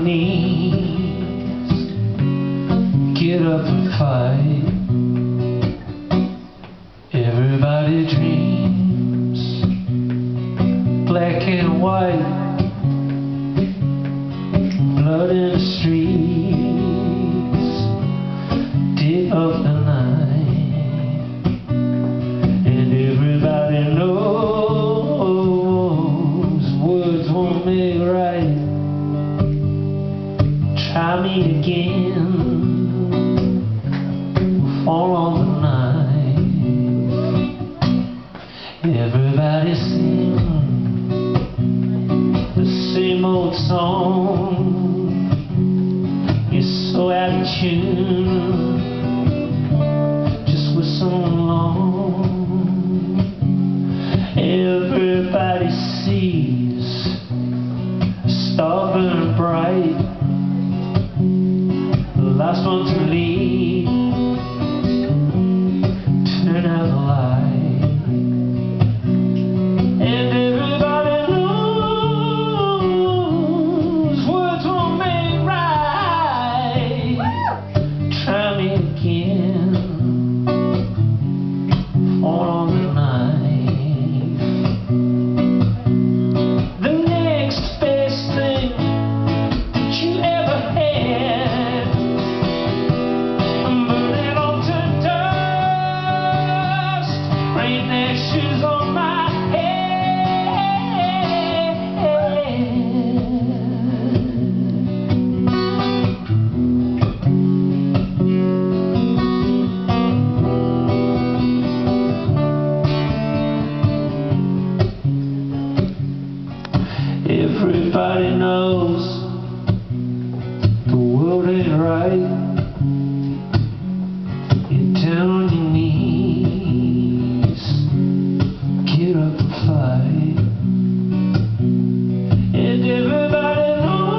knees, get up and fight. Everybody dreams, black and white, blood in the streets, dead of the night, and everybody knows words won't make right. Try me again, we'll fall on the knife. Everybody sing the same old song. You're so out of tune, just whistle along. Everybody sees a star burn bright, the last one to leave. Turn out the light, and everybody knows words won't make right. Try me again, fall on the knife. The next best thing that you ever had, burn it all to dust, rain ashes on my Everybody knows the world ain't right. You're down on your knees, get up and fight. And everybody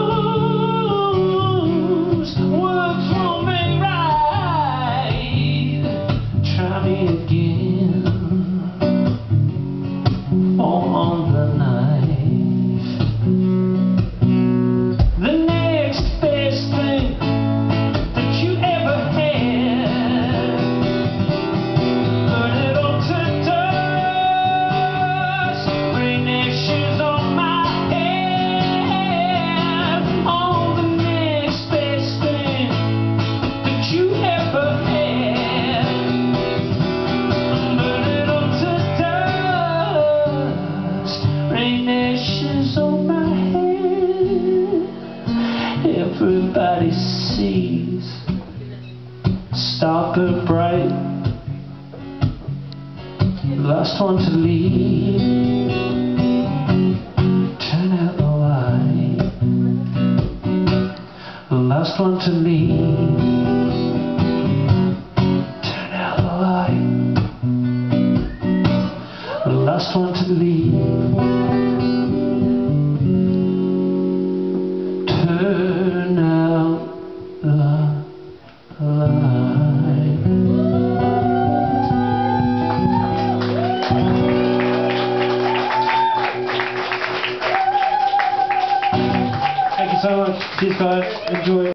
knows words won't make right. Try me again, fall on the knife. Everybody sees star burn bright, the last one to leave. Turn out the light, the last one to leave. Turn out the light, the last one to leave. Turn out the light. Thank you so much. Cheers guys. Enjoy.